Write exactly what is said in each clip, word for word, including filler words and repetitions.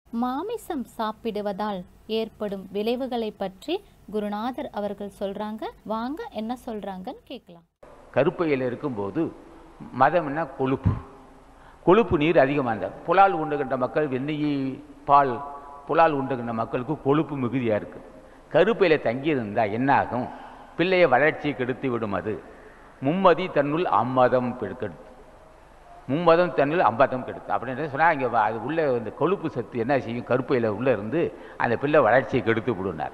மாமிசம் சாப்பிடுவதால் ஏற்படும் விளைவுகளை பற்றி குருநாதர் அவர்கள் சொல்றாங்க. வாங்க என்ன சொல்றாங்கன்னு கேட்கலாம். கருப்பையில் இருக்கும்போது மதம் என்ன கொழுப்பு கொழுப்பு நீர் அதிகமாக புலால் உண்டுகின்ற மக்கள் வெந்நெய் பால் புலால் உண்டுகின்ற மக்களுக்கு கொழுப்பு மிகுதியாக இருக்குது. கருப்பையில் தங்கியிருந்தால் என்ன ஆகும்? பிள்ளையை வளர்ச்சியை கெடுத்து விடும். அது மும்மதி தன்னுள் அம்மதம் கெடுத்து மும்மதம் தன்னுள் அம்பதம் கெடுத்து அப்படின்னு சொன்னால் இங்கே அது உள்ள இந்த கொழுப்பு சத்து என்ன செய்யும்? கருப்பையில் உள்ளே இருந்து அந்த பிள்ளை வளர்ச்சியை கெடுத்து விடுனார்.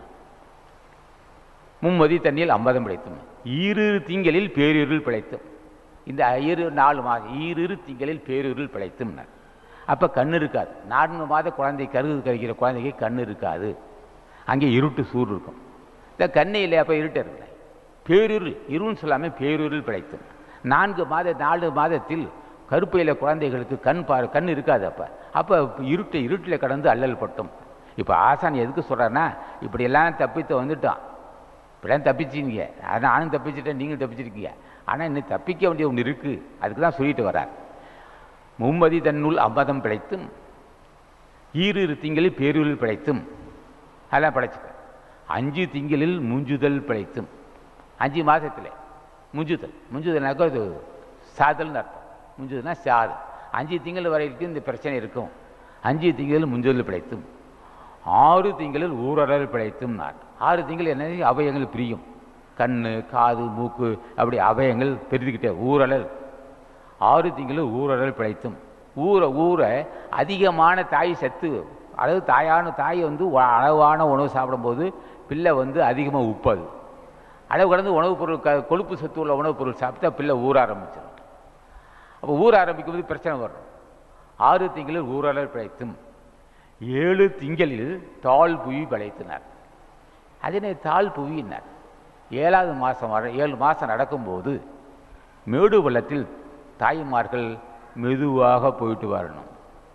மும்மதி தண்ணியில் அம்பதம் பிழைத்தும் ஈரிரு திங்களில் பேரிருள் பிழைத்தும். இந்த இரு நாலு மாதம் ஈரிரு திங்களில் பேரிருள் பிழைத்தும்னார். அப்போ கண் இருக்காது. நான்கு மாத குழந்தை கருது கழிக்கிற குழந்தைக்கு கண் இருக்காது. அங்கே இருட்டு சூர் இருக்கும். இந்த கண்ணை இல்லை, அப்போ இருட்டு இருக்கல. பேரிருள் இருள்னு சொல்லாமல் பேரிருள் பிழைத்தும். நான்கு மாத நாலு மாதத்தில் கருப்பையில் குழந்தைகளுக்கு கண் பாரு கண் இருக்காது. அப்போ அப்போ இருட்டு இருட்டில் கடந்து அல்லல் பட்டும். இப்போ ஆசான் எதுக்கு சொல்கிறாருன்னா, இப்படியெல்லாம் தப்பித்து வந்துட்டான், இப்படிலாம் தப்பிச்சிங்க, ஆனால் நானும் தப்பிச்சுட்டேன், நீங்கள் தப்பிச்சிருக்கீங்க, ஆனால் இன்னும் தப்பிக்க வேண்டிய ஒன்று இருக்குது. அதுக்கு தான் சொல்லிட்டு வரார். மும்மதி தன்னுள் அம்பதம் பிழைத்தும் ஈரிரு திங்களில் பேரூரில் பிழைத்தும். அதெல்லாம் பிழைச்சிக்க. அஞ்சு திங்களில் முஞ்சுதல் பிழைத்தும். அஞ்சு மாதத்தில் முஞ்சுதல் முஞ்சுதல்னாக்கா அது சாதல்னு அர்த்தம். முஞ்சுதல்னா சாதல். அஞ்சு திங்கள் வரைக்கும் இந்த பிரச்சனை இருக்கும். அஞ்சு திங்களில் முஞ்சுதல் பிழைத்தும். ஆறு திங்களில் ஊரடல் பிழைத்தும். நான் ஆறு திங்கள் என்ன அவயங்கள் பிரியும். கண் காது மூக்கு அப்படி அவயங்கள் பெருகிக்கிட்டே ஊரடல். ஆறு திங்களில் ஊரடல் பிழைத்தும். ஊற ஊற அதிகமான தாய் சத்து, அதாவது தாயான தாய் வந்து அளவான உணவு சாப்பிடும்போது பிள்ளை வந்து அதிகமாக உப்பாது. அளவு கடந்து உணவுப் பொருள் க கொழுப்பு சத்து உள்ள உணவுப் பொருள் சாப்பிட்டா பிள்ளை ஊற ஆரம்பிச்சிடும். அப்போ ஊற ஆரம்பிக்கும் போது பிரச்சனை வரும். ஆறு திங்களில் ஊரடல் பிழைத்தும். ஏழு திங்களில் தாழ் புவி பிழைத்தினார். அதனை தாழ் புவியினார். ஏழாவது மாதம் வர ஏழு மாதம் நடக்கும்போது மேடு பள்ளத்தில் தாய்மார்கள் மெதுவாக போயிட்டு வரணும்.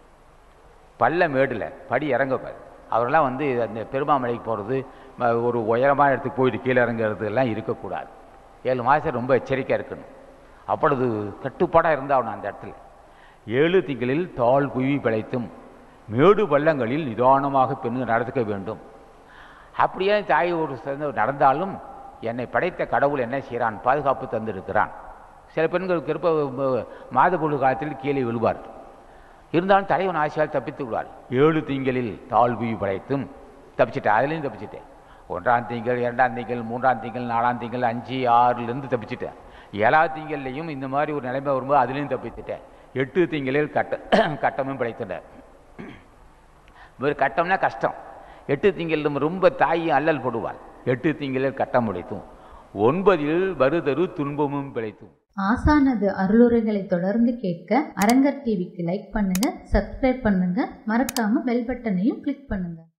பள்ள மேடில் படி இறங்கப்பார். அவரெல்லாம் வந்து அந்த பெருமாமலைக்கு போகிறது, ஒரு உயரமான இடத்துக்கு போயிட்டு கீழே இறங்குறது எல்லாம் இருக்கக்கூடாது. ஏழு மாதம் ரொம்ப எச்சரிக்கையாக இருக்கணும். அப்பொழுது கட்டுப்பாடாக இருந்தாகணும் அந்த இடத்துல. ஏழு திங்களில் தாழ் புவி பிழைத்தும் மேடு பள்ளங்களில் நிதானமாக பெண்கள் நடத்துக்க வேண்டும். அப்படியே தாய் ஒரு நடந்தாலும் என்னை படைத்த கடவுள் என்ன செய்கிறான்? பாதுகாப்பு தந்திருக்கிறான். சில பெண்கள் கருப்ப மாதப்பொழு காலத்தில் கீழே விழுவார். இருந்தாலும் தலைவன் ஆசையால் தப்பித்து விடுவார். ஏழு திங்களில் தாழ்வுவி படைத்தும் தப்பிச்சிட்டேன். அதுலேயும் தப்பிச்சிட்டேன். ஒன்றாம் திங்கள், இரண்டாம் திங்கள், மூன்றாம் திங்கள், நாலாம் திங்கள், அஞ்சு ஆறுலேருந்து தப்பிச்சிட்டேன். ஏழாவது திங்கள்லையும் இந்த மாதிரி ஒரு நிலைமை வரும்போது அதுலேயும் தப்பிச்சிட்டேன். எட்டு திங்களில் கட்ட கட்டமும் படைத்துட்டேன். ஒரு கட்டம்னா கஷ்டம். எட்டு திங்களிலும் ரொம்ப தாயும் அல்லல் போடுவாள். எட்டு திங்களில் கட்டம் உடைத்தும். ஒன்பதில் வருதரு துன்பமும் பிழைத்தும். ஆசானது அருளுரைகளை தொடர்ந்து கேட்க அரங்கர் டிவிக்கு லைக் பண்ணுங்க, சப்ஸ்கிரைப் பண்ணுங்க, மறக்காம பெல் பட்டனையும் கிளிக் பண்ணுங்க.